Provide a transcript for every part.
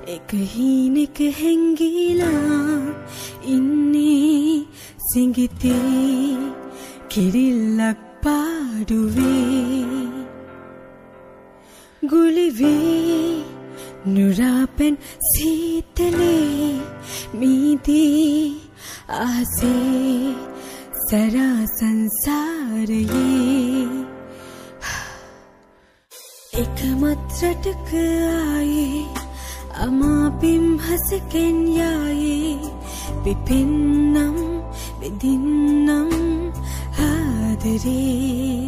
එක හීනෙක හැංගිලා ඉන්නේ සිඟිතේ කිරිල්ලක් පාඩුවේ ගුලිවේ නුරාපෙන් සීතලේ මීදී ආසේ සරා සංසාරයේ එකමත් රටක ආයේ අමාපිම් හසකෙන් යායේ පිපෙන්නම් වෙදින්නම් ආදරේ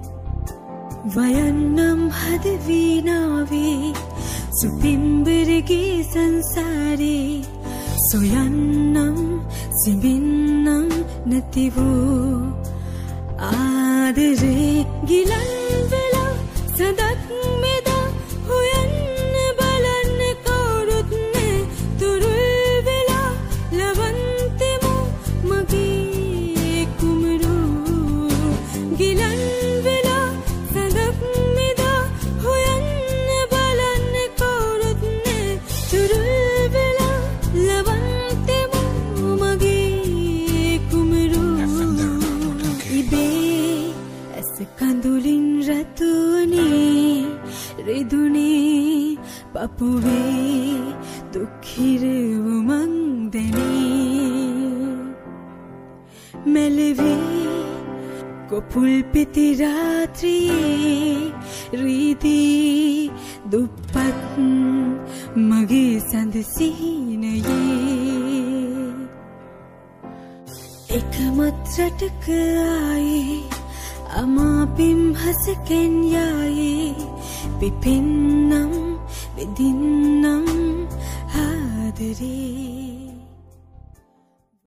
වයන්නම් හදවීනාවේ සුපිම්බරගේ සංසාරේ සොයන්නම් සිඹින්නම් නැතිවූ ආදරේ ගිලන් වෙලා සදක් මෙදා හොයන්න බලන්න කවුරුත් නෑ තුරුල් වෙලා ලවන්තෙමු මගේ කුමරු ගිලන් වෙලා සදක් මෙදා හොයන්න බලන්න කවුරුත් නෑ තුරුල් වෙලා ලවන්තෙමු මගේ කුමරු ඉබේ ඇස කඳුලින් රතුනේ රිදුනේ පපුවේ දුක්හිරව මං දැනේ මෙලවේ කොපුල් පිති රාත්‍රියේ රීදී දුප්පත් මගේ සඳ සිහිනයේ එකමත් රටක ආයේ අමාපිම් හසකෙන් යායේ පිපෙන්නම් වෙදින්නම් ආදරේ